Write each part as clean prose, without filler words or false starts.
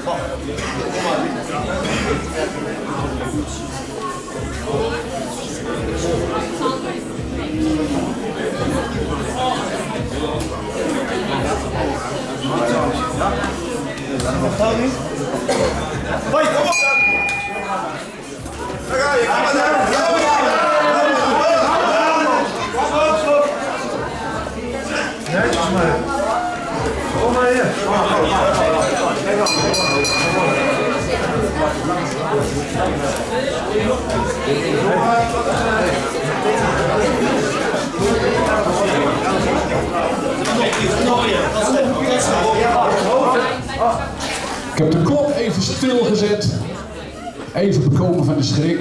Ik heb de klok even stilgezet, even bekomen van de schrik.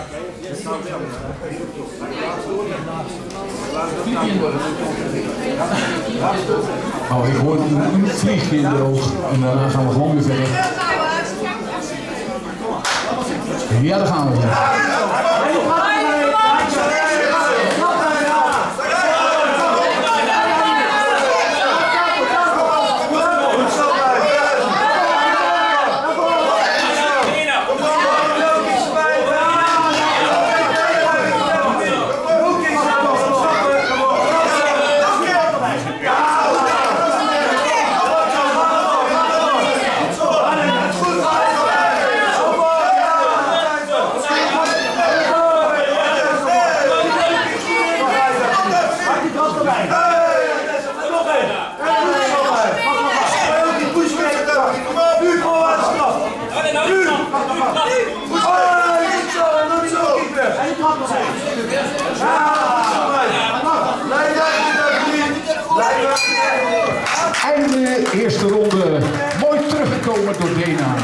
Oh, ik hoor een vliegje in de oog en daarna gaan we gewoon weer verder. Ja, daar gaan we weer. Einde eerste ronde. Mooi teruggekomen door Dena.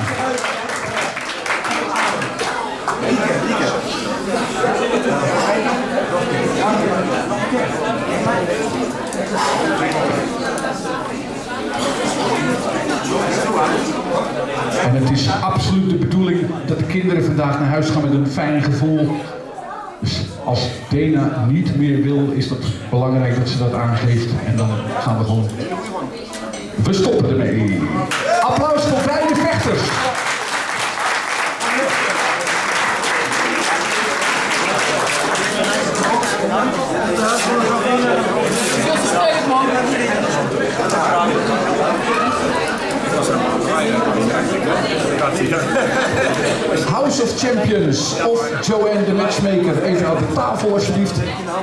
En het is absoluut de bedoeling dat de kinderen vandaag naar huis gaan met een fijn gevoel. Dus als Dena niet meer wil, is het belangrijk dat ze dat aangeeft. En dan gaan we gewoon... We stoppen ermee. Applaus voor beide vechters. House of Champions of Joanne de matchmaker. Even aan de tafel alsjeblieft.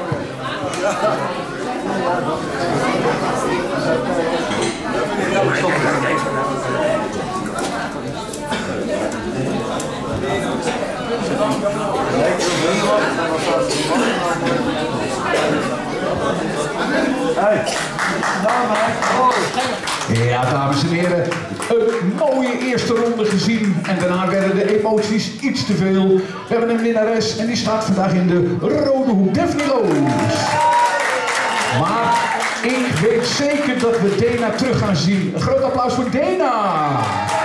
Ja, dames en heren, een mooie eerste ronde gezien en daarna werden de emoties iets te veel. We hebben een winnares en die staat vandaag in de rode hoek, Daphne Loos. Maar ik weet zeker dat we Dena terug gaan zien. Een groot applaus voor Dena!